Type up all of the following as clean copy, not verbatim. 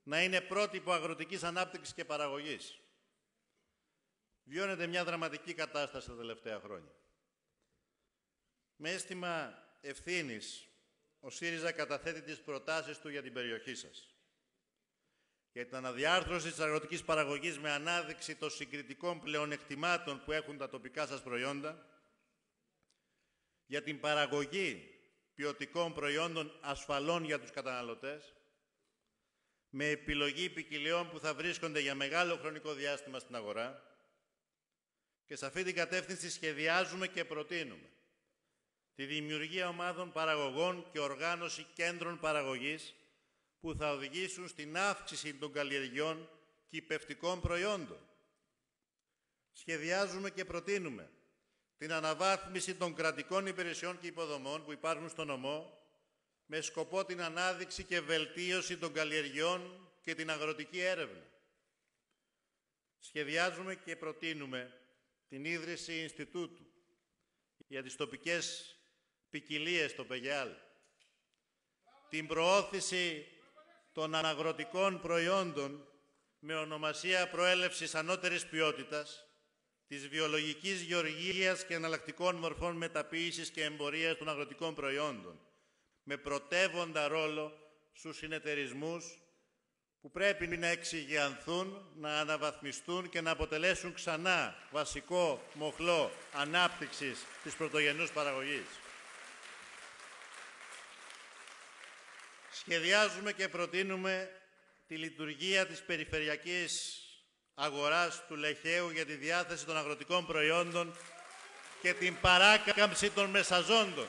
να είναι πρότυπο αγροτικής ανάπτυξης και παραγωγής. Βιώνεται μια δραματική κατάσταση τα τελευταία χρόνια. Με αίσθημα ευθύνης, ο ΣΥΡΙΖΑ καταθέτει τις προτάσεις του για την περιοχή σας. Για την αναδιάρθρωση της αγροτικής παραγωγής με ανάδειξη των συγκριτικών πλεονεκτημάτων που έχουν τα τοπικά σας προϊόντα, για την παραγωγή ποιοτικών προϊόντων ασφαλών για τους καταναλωτές, με επιλογή ποικιλιών που θα βρίσκονται για μεγάλο χρονικό διάστημα στην αγορά, και σε αυτή την κατεύθυνση σχεδιάζουμε και προτείνουμε τη δημιουργία ομάδων παραγωγών και οργάνωση κέντρων παραγωγής που θα οδηγήσουν στην αύξηση των καλλιεργειών κυπευτικών προϊόντων. Σχεδιάζουμε και προτείνουμε την αναβάθμιση των κρατικών υπηρεσιών και υποδομών που υπάρχουν στο νομό με σκοπό την ανάδειξη και βελτίωση των καλλιεργειών και την αγροτική έρευνα. Σχεδιάζουμε και προτείνουμε την ίδρυση Ινστιτούτου για τις τοπικές ποικιλίες στο ΠΕΓΕΑΛ, την προώθηση των αγροτικών προϊόντων με ονομασία προέλευσης ανώτερης ποιότητας, της βιολογικής γεωργίας και εναλλακτικών μορφών μεταποίησης και εμπορίας των αγροτικών προϊόντων, με πρωτεύοντα ρόλο στους συνεταιρισμούς που πρέπει να εξηγιανθούν, να αναβαθμιστούν και να αποτελέσουν ξανά βασικό μοχλό ανάπτυξης της πρωτογενούς παραγωγής. Σχεδιάζουμε και προτείνουμε τη λειτουργία της περιφερειακής αγοράς του Λεχαίου για τη διάθεση των αγροτικών προϊόντων και την παράκαμψη των μεσαζόντων.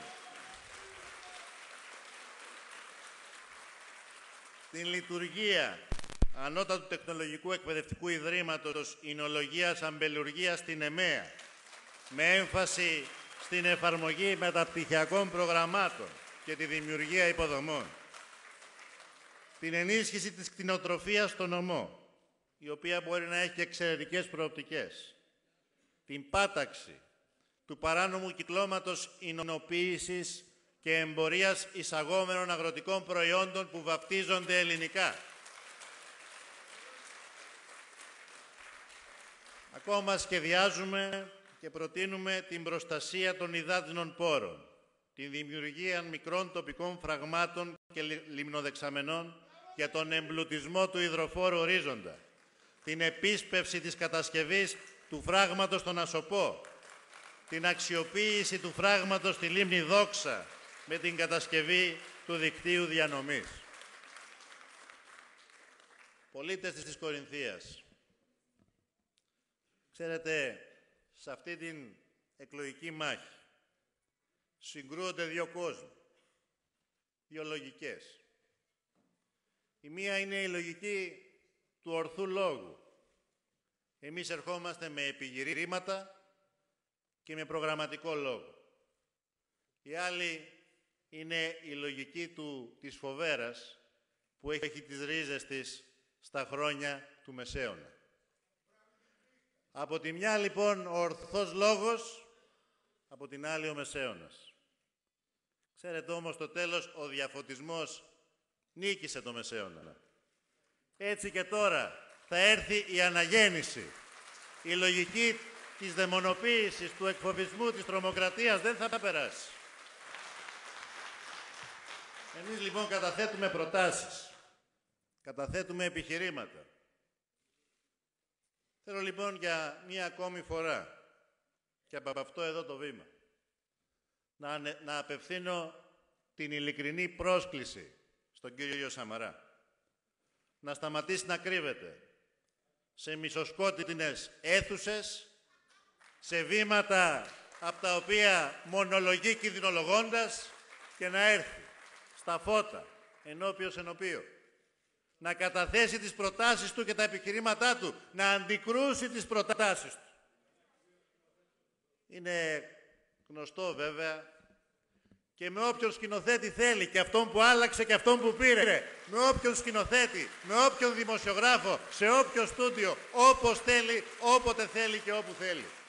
Την λειτουργία Ανώτατου Τεχνολογικού Εκπαιδευτικού Ιδρύματος Ινολογίας Αμπελουργίας στην ΕΜΕΑ, με έμφαση στην εφαρμογή μεταπτυχιακών προγραμμάτων και τη δημιουργία υποδομών. Την ενίσχυση της κτηνοτροφίας στο νομό, η οποία μπορεί να έχει εξαιρετικές προοπτικές. Την πάταξη του παράνομου κυκλώματος ινοποίησης και εμπορίας εισαγόμενων αγροτικών προϊόντων που βαφτίζονται ελληνικά. Ακόμα σχεδιάζουμε και προτείνουμε την προστασία των υδάτινων πόρων, την δημιουργία μικρών τοπικών φραγμάτων και λιμνοδεξαμενών για τον εμπλουτισμό του υδροφόρου ορίζοντα, την επίσπευση της κατασκευής του φράγματος στον Ασοπό, την αξιοποίηση του φράγματος στη λίμνη Δόξα με την κατασκευή του δικτύου διανομής. Πολίτες της Κορινθίας, ξέρετε, σε αυτή την εκλογική μάχη συγκρούονται δύο κόσμοι, δύο λογικές. Η μία είναι η λογική του ορθού λόγου. Εμείς ερχόμαστε με επιχειρήματα και με προγραμματικό λόγο. Η άλλη είναι η λογική της φοβέρας που έχει τις ρίζες της στα χρόνια του Μεσαίωνα. Από τη μια λοιπόν ο ορθός λόγος, από την άλλη ο Μεσαίωνας. Ξέρετε όμως το τέλος ο διαφωτισμός νίκησε το Μεσαίωνα. Έτσι και τώρα θα έρθει η αναγέννηση. Η λογική της δαιμονοποίησης, του εκφοβισμού, της τρομοκρατίας δεν θα περάσει. Εμείς λοιπόν καταθέτουμε προτάσεις, καταθέτουμε επιχειρήματα. Θέλω λοιπόν για μία ακόμη φορά και από αυτό εδώ το βήμα να απευθύνω την ειλικρινή πρόσκληση στον κύριο Σαμαρά να σταματήσει να κρύβεται σε μισοσκότεινες αίθουσες, σε βήματα από τα οποία μονολογεί κινδυνολογώντας και να έρθει στα φώτα, ενώπιος ενωπίο, να καταθέσει τις προτάσεις του και τα επιχειρήματά του, να αντικρούσει τις προτάσεις του. Είναι γνωστό βέβαια και με όποιον σκηνοθέτη θέλει, και αυτόν που άλλαξε και αυτόν που πήρε, με όποιον σκηνοθέτη, με όποιον δημοσιογράφο, σε όποιο στούντιο, όπως θέλει, όποτε θέλει και όπου θέλει.